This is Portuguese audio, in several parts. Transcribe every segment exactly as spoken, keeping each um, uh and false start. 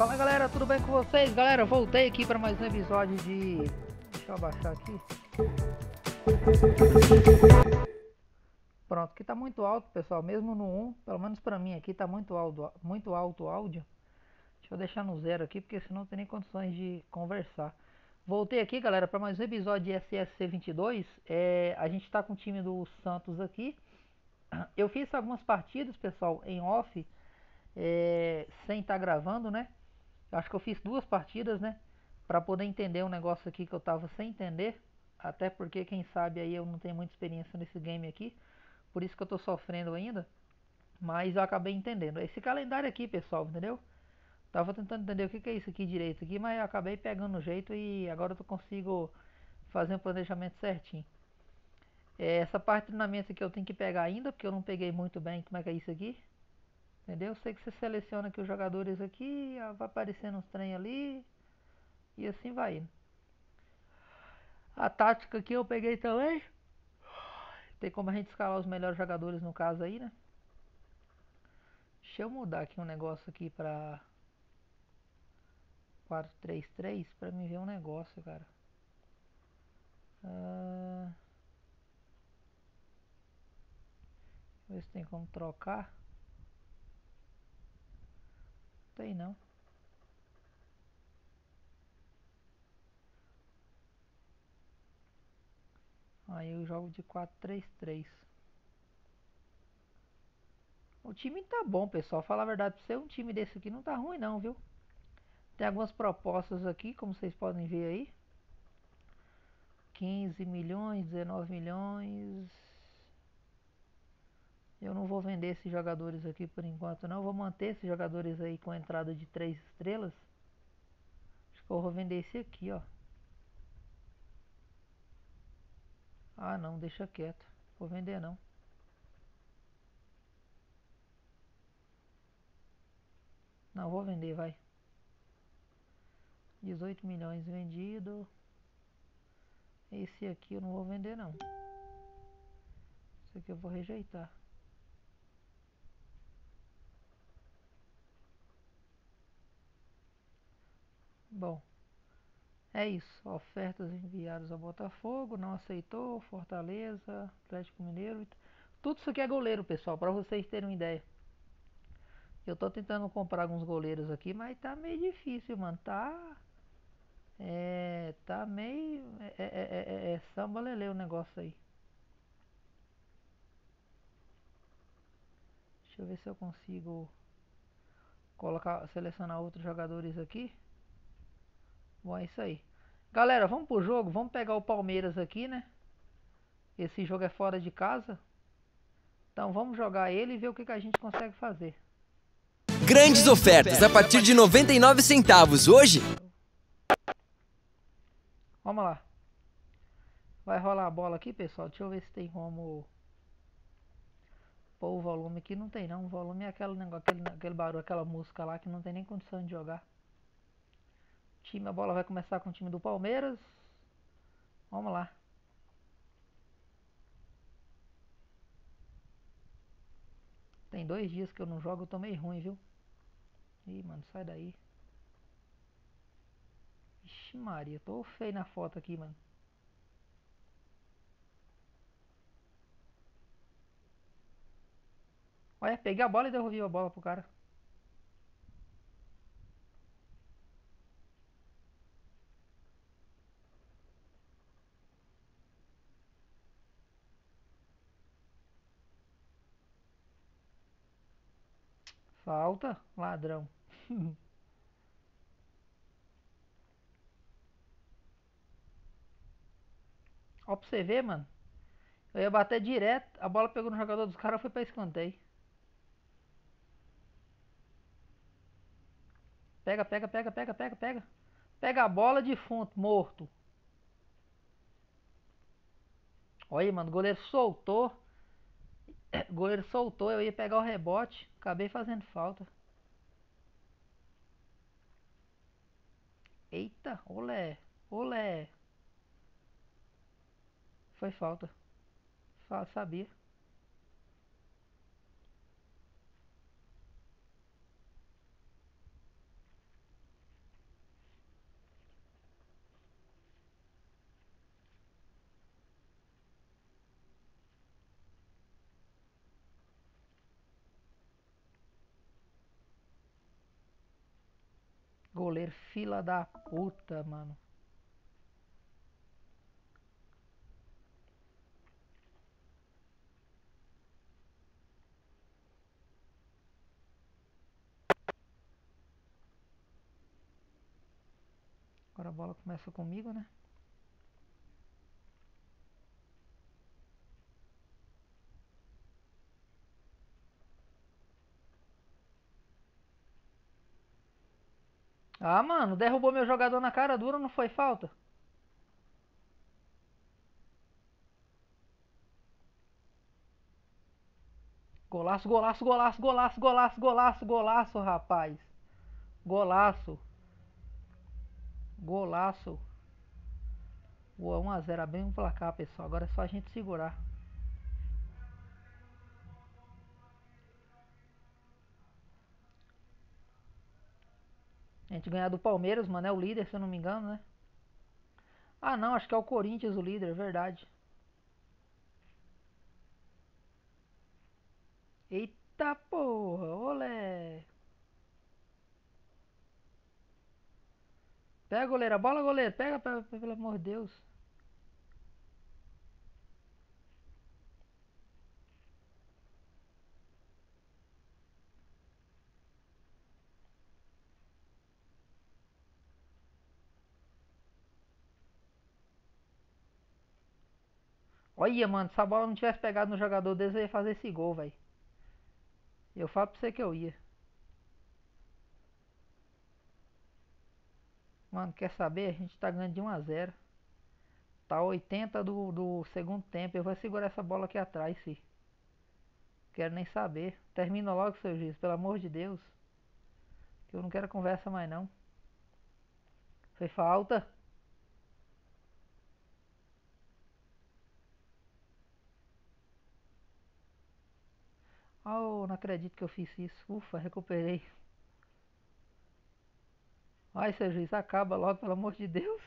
Fala galera, tudo bem com vocês? Galera, voltei aqui para mais um episódio de... Deixa eu abaixar aqui. Pronto, aqui tá muito alto, pessoal, mesmo no um, pelo menos para mim aqui tá muito alto, muito alto o áudio. Deixa eu deixar no zero aqui, porque senão não tem nem condições de conversar. Voltei aqui, galera, para mais um episódio de S S C vinte e dois. É, a gente tá com o time do Santos aqui. Eu fiz algumas partidas, pessoal, em off, é, sem estar tá gravando, né? Acho que eu fiz duas partidas, né? Pra poder entender um negócio aqui que eu tava sem entender. Até porque, quem sabe, aí eu não tenho muita experiência nesse game aqui. Por isso que eu tô sofrendo ainda. Mas eu acabei entendendo. Esse calendário aqui, pessoal, entendeu? Tava tentando entender o que, que é isso aqui direito aqui, mas eu acabei pegando o jeito e agora eu consigo fazer um planejamento certinho. É, essa parte de treinamento aqui eu tenho que pegar ainda, porque eu não peguei muito bem como é que é isso aqui. Entendeu? Sei que você seleciona aqui os jogadores aqui, vai aparecendo uns trem ali e assim vai indo. A tática aqui eu peguei também. Tem como a gente escalar os melhores jogadores no caso aí, né? Deixa eu mudar aqui um negócio aqui pra quatro três três pra mim ver um negócio, cara. Ah, ver se tem como trocar. Tem não. Aí eu jogo de quatro três três. O time tá bom, pessoal. Falar a verdade pra você, um time desse aqui não tá ruim não, viu? Tem algumas propostas aqui, como vocês podem ver aí. quinze milhões, dezenove milhões. Eu não vou vender esses jogadores aqui por enquanto não. Eu vou manter esses jogadores aí com entrada de três estrelas. Acho que eu vou vender esse aqui, ó. Ah não, deixa quieto. Vou vender não. Não, vou vender, vai. dezoito milhões vendido. Esse aqui eu não vou vender não. Esse aqui eu vou rejeitar. Bom, é isso. Ofertas enviadas ao Botafogo, não aceitou. Fortaleza, Atlético Mineiro. Tudo isso aqui é goleiro, pessoal, para vocês terem uma ideia. Eu tô tentando comprar alguns goleiros aqui, mas tá meio difícil, mano. Tá. É. Tá meio. É, é, é, é, é samba lelê o negócio aí. Deixa eu ver se eu consigo colocar, selecionar outros jogadores aqui. Bom, é isso aí. Galera, vamos pro jogo. Vamos pegar o Palmeiras aqui, né? Esse jogo é fora de casa. Então vamos jogar ele e ver o que, que a gente consegue fazer. Grandes ofertas a partir de noventa e nove centavos hoje. Vamos lá. Vai rolar a bola aqui, pessoal. Deixa eu ver se tem como pôr o volume aqui. Não tem não. O volume é aquele negócio, aquele, aquele barulho, aquela música lá que não tem nem condição de jogar. Time, a bola vai começar com o time do Palmeiras. Vamos lá. Tem dois dias que eu não jogo, eu tô meio ruim, viu? Ih, mano, sai daí. Ixi Maria, tô feio na foto aqui, mano. Olha, peguei a bola e devolvi a bola pro cara. Falta, ladrão. Ó pra você ver, mano. Eu ia bater direto, a bola pegou no jogador dos caras e foi pra escanteio. Pega, pega, pega, pega, pega, pega. Pega a bola, defunto, morto. Olha aí, mano, o goleiro soltou. O goleiro soltou, eu ia pegar o rebote. Acabei fazendo falta. Eita, olé, olé. Foi falta. Fa- Sabia. goleiro, fila da puta, mano. Agora a bola começa comigo, né? Ah, mano, derrubou meu jogador na cara dura, não foi falta? Golaço, golaço, golaço, golaço, golaço, golaço, golaço, rapaz. Golaço. Golaço. Boa, um a zero, abrindo o placar, pessoal. Agora é só a gente segurar. A gente ganhar do Palmeiras, mano, é o líder, se eu não me engano, né? Ah, não, acho que é o Corinthians o líder, é verdade. Eita porra, olé. Pega, goleiro, a bola, goleiro. Pega, pega, pega, pelo amor de Deus. Olha, mano, se a bola não tivesse pegado no jogador deles, eu ia fazer esse gol, velho. Eu falo pra você que eu ia. Mano, quer saber? A gente tá ganhando de um a zero. Tá oitenta do, do segundo tempo. Eu vou segurar essa bola aqui atrás, sim. Quero nem saber. Termina logo, seu juiz, pelo amor de Deus. Que eu não quero conversa mais, não. Foi falta. Oh, não acredito que eu fiz isso. Ufa, recuperei. Ai, seu juiz, acaba logo, pelo amor de Deus.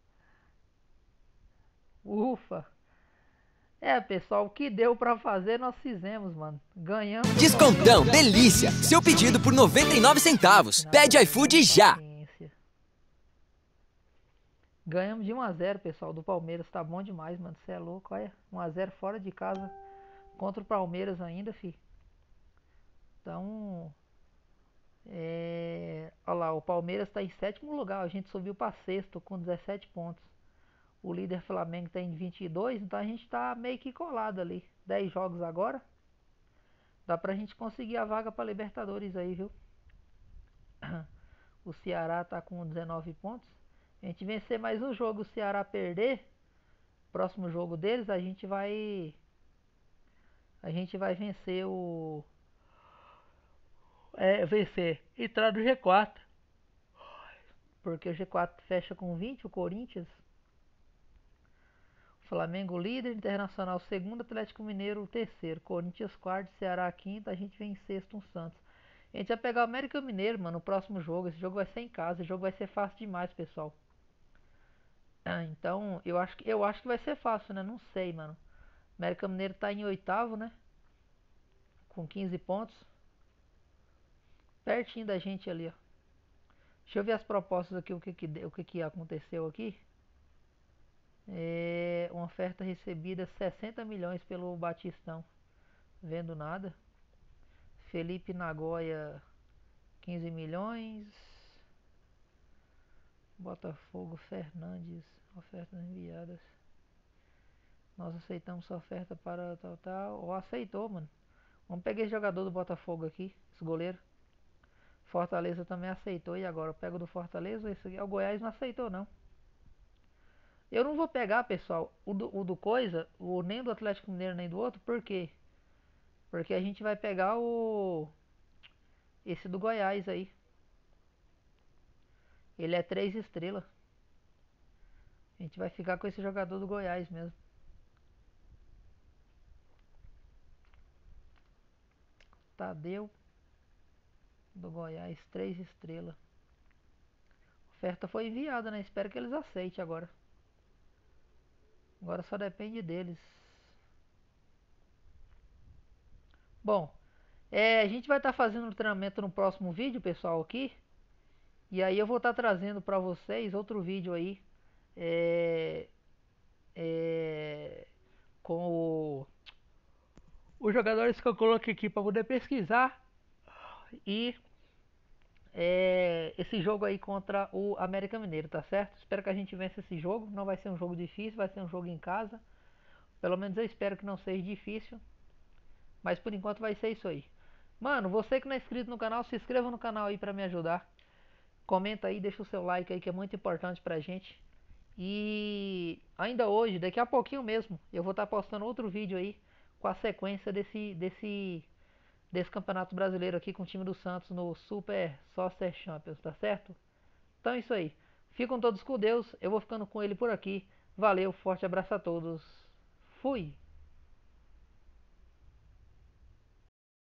Ufa. É, pessoal, o que deu pra fazer, nós fizemos, mano. Ganhamos. Descontão, delícia! Seu pedido por noventa e nove centavos. Pede iFood já! Ganhamos de um a zero, pessoal, do Palmeiras. Tá bom demais, mano. Você é louco, olha. um a zero fora de casa contra o Palmeiras ainda, fi. Então, é... olha lá, o Palmeiras tá em sétimo lugar. A gente subiu pra sexto com dezessete pontos. O líder Flamengo tá em vinte e dois, então a gente tá meio que colado ali. dez jogos agora. Dá pra gente conseguir a vaga pra Libertadores aí, viu? O Ceará tá com dezenove pontos. A gente vencer mais um jogo, o Ceará perder, próximo jogo deles, a gente vai a gente vai vencer o é, vencer, entrar no G quatro. Porque o G quatro fecha com vinte, o Corinthians, Flamengo líder, Internacional segundo, Atlético Mineiro terceiro, Corinthians quarto, Ceará quinto, a gente vem em sexto, um Santos. A gente vai pegar o América Mineiro, mano, no próximo jogo. Esse jogo vai ser em casa, esse jogo vai ser fácil demais, pessoal. Então, eu acho que eu acho que vai ser fácil, né? Não sei, mano. América Mineiro tá em oitavo, né? Com quinze pontos. Pertinho da gente ali, ó. Deixa eu ver as propostas aqui, o que que, o que, que aconteceu aqui. É uma oferta recebida sessenta milhões pelo Batistão. Vendo nada. Felipe Nagoya quinze milhões. Botafogo Fernandes, ofertas enviadas. Nós aceitamos sua oferta para tal tal. Ou aceitou, mano. Vamos pegar esse jogador do Botafogo aqui, esse goleiro. Fortaleza também aceitou. E agora? Eu pego do Fortaleza? Esse aqui, o Goiás não aceitou, não. Eu não vou pegar, pessoal, o do, o do coisa, o, nem do Atlético Mineiro, nem do outro. Por quê? Porque a gente vai pegar o... esse do Goiás aí. Ele é três estrelas. A gente vai ficar com esse jogador do Goiás mesmo. Tadeu do Goiás, três estrelas. A oferta foi enviada, né? Espero que eles aceitem agora. Agora só depende deles. Bom, é, a gente vai estar tá fazendo o treinamento no próximo vídeo, pessoal, aqui. E aí eu vou estar trazendo para vocês outro vídeo aí. É, é, com o, os jogadores que eu coloquei aqui para poder pesquisar. E é, esse jogo aí contra o América Mineiro, tá certo? Espero que a gente vença esse jogo. Não vai ser um jogo difícil, vai ser um jogo em casa. Pelo menos eu espero que não seja difícil. Mas por enquanto vai ser isso aí. Mano, você que não é inscrito no canal, se inscreva no canal aí pra me ajudar. Comenta aí, deixa o seu like aí que é muito importante pra gente. E ainda hoje, daqui a pouquinho mesmo, eu vou estar postando outro vídeo aí com a sequência desse, desse, desse Campeonato Brasileiro aqui com o time do Santos no Super Soccer Champions, tá certo? Então é isso aí. Ficam todos com Deus, eu vou ficando com ele por aqui. Valeu, forte abraço a todos. Fui!